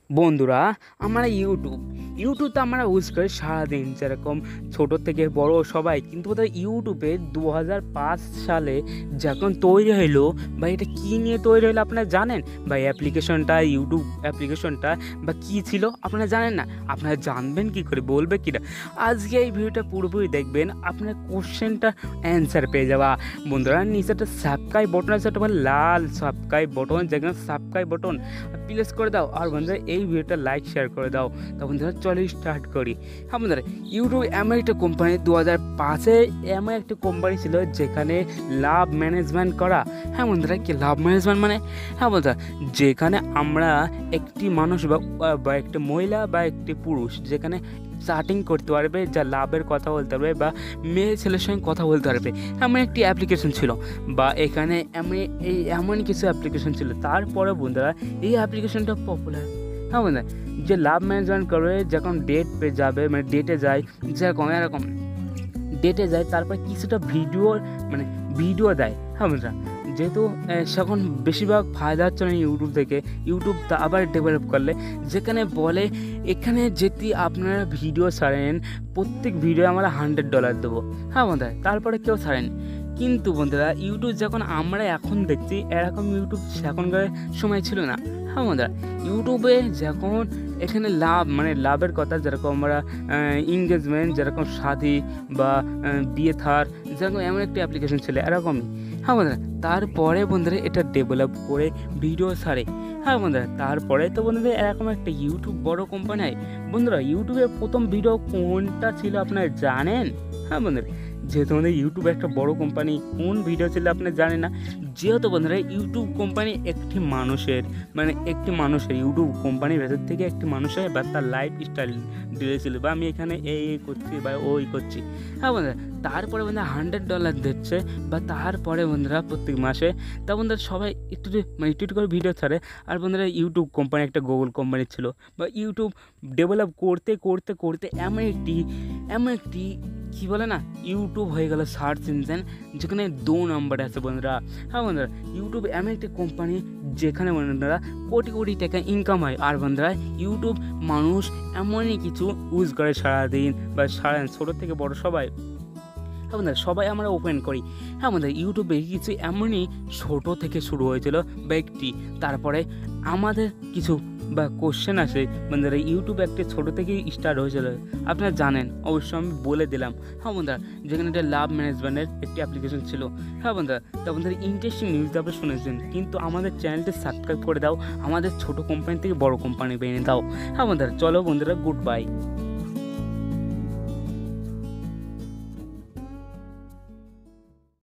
বন্ধুরা, আমরা ইউটিউব তো আমরা ইউজ করি সারাদিন, যেরকম ছোটো থেকে বড় সবাই। কিন্তু বোধহয় ইউটিউবে 2005 সালে যখন তৈরি হইলো, বা এটা কী নিয়ে তৈরি হলো আপনারা জানেন? বা অ্যাপ্লিকেশনটা, ইউটিউব অ্যাপ্লিকেশনটা বা কী ছিল আপনারা জানেন না? আপনারা জানবেন কী করে, বলবে কিনা? আজকে এই ভিডিওটা পুরোপুরি দেখবেন, আপনার কোশ্চেনটা অ্যান্সার পেয়ে যাওয়া। বন্ধুরা, নিচে একটা সাবস্ক্রাইব বটন আছে, একটা লাল সাবস্ক্রাইব বটন, যেখানে সাবস্ক্রাইব বটন প্লেস করে দাও। আর বন্ধুরা, এই ভিডিওটা লাইক শেয়ার করে দাও। তো বন্ধুরা, চলো স্টার্ট করি। হ্যাঁ বন্ধুরা, ইউটিউব এমন একটা কোম্পানি, 2005-এ এমন একটা কোম্পানি ছিল যেখানে লাভ ম্যানেজমেন্ট করা। হ্যাঁ বন্ধুরা, কি লাভ ম্যানেজমেন্ট মানে? হ্যাঁ বন্ধুরা, যেখানে আমরা একটি মানুষ বা একটি মহিলা বা একটি পুরুষ যেখানে চাটিং করতে পারবে, যা লাভের কথা বলতে পারবে, বা মেয়ে ছেলের সঙ্গে কথা বলতে পারবে, এমন একটি অ্যাপ্লিকেশন ছিল। বা এখানে এমন কিছু অ্যাপ্লিকেশন ছিল। তারপরে বন্ধুরা, এই অ্যাপ্লিকেশনটা পপুলার। হ্যাঁ বন্ধুরা, যে লাভ ম্যানেজমেন্ট করবে, যখন ডেট পে যাবে, মানে ডেটে যায়, যেরকম এরকম ডেটে যায়, তারপর কিছুটা ভিডিও দেয়। হ্যাঁ বন্ধুরা, যেহেতু এখন বেশিরভাগ ফায়দা হচ্ছে না ইউটিউব থেকে। ইউটিউব তা আবার ডেভেলপ করলে, যেখানে বলে এখানে যদি আপনারা ভিডিও ছাড়েন, প্রত্যেক ভিডিও আমরা $100 দেবো। হ্যাঁ বন্ধুরা, তারপরে কেউ ছাড়েন। কিন্তু বন্ধুরা, ইউটিউব যখন আমরা এখন দেখছি, এরকম ইউটিউব এখনকার সময় ছিল না। হ্যাঁ বন্ধুরা, ইউটিউবে যখন এখানে লাভের কথা, যেরকম আমরা এঙ্গেজমেন্ট, যেরকম শাদি বা বিয়ে থার, যেরকম এমন একটি অ্যাপ্লিকেশন ছিল এরকমই। হ্যাঁ বন্ধুরা, তারপরে বন্ধুরা এটা ডেভেলপ করে ভিডিও ছাড়ে। হ্যাঁ বন্ধুরা, তারপরে তো বন্ধুরা এরকম একটা ইউটিউব বড় কোম্পানি হয়। বন্ধুরা, ইউটিউবের প্রথম ভিডিও কোনটা ছিল আপনারা জানেন? হ্যাঁ বন্ধুরা, যেহেতু আমাদের ইউটিউব একটা বড় কোম্পানি, কোন ভিডিও ছিল আপনি জানেন না? যেহেতু বন্ধুরা, ইউটিউব কোম্পানি একটি মানুষের ইউটিউব কোম্পানির ভেতর থেকে একটি মানুষের বা তার লাইফ স্টাইল দিয়েছিল, বা আমি এখানে এই করছি বা ওই করছি। হ্যাঁ বন্ধুরা, তারপরে বন্ধুরা $100 দিচ্ছে, বা তারপরে বন্ধুরা প্রত্যেক মাসে। তা বন্ধুরা, সবাই একটু করে ভিডিও ছাড়ে। আর বন্ধুরা, ইউটিউব কোম্পানি একটা গুগল কোম্পানি ছিল, বা ইউটিউব ডেভেলপ করতে করতে করতে এমন একটি কী বলে না, ইউটিউব হয়ে গেল সার্চ ইঞ্জিন, যেখানে 2 নম্বরে আছে বন্ধুরা। হ্যাঁ বন্ধুরা, ইউটিউব এমন একটি কোম্পানি যেখানে বন্ধুরা কোটি কোটি টাকা ইনকাম হয়। আর বন্ধুরা, ইউটিউব মানুষ এমনই কিছু ইউজ করে সারাদিন, বা ছোটো থেকে বড় সবাই। হ্যাঁ বন্ধুরা, সবাই আমরা ওপেন করি। হ্যাঁ বন্ধুরা, ইউটিউবে কিছু এমনই ছোটো থেকে শুরু হয়েছিল বা একটি, তারপরে আমাদের কিছু বা কোশ্চেন আসে। বন্ধুরা, ইউটিউব একটি ছোটো থেকেই স্টার্ট হয়েছিল, আপনারা জানেন, অবশ্যই আমি বলে দিলাম। হ্যাঁ বন্ধুরা, যেখানে একটা লাভ ম্যানেজমেন্টের একটি অ্যাপ্লিকেশন ছিল। হ্যাঁ বন্ধুরা, তা বন্ধুরা, ইন্টারেস্টিং নিউজ আপনারা শুনেছেন, কিন্তু আমাদের চ্যানেলটি সাবস্ক্রাইব করে দাও, আমাদের ছোটো কোম্পানি থেকে বড় কোম্পানি বেরিয়ে দাও। হ্যাঁ বন্ধুরা, চলো বন্ধুরা, গুড বাই।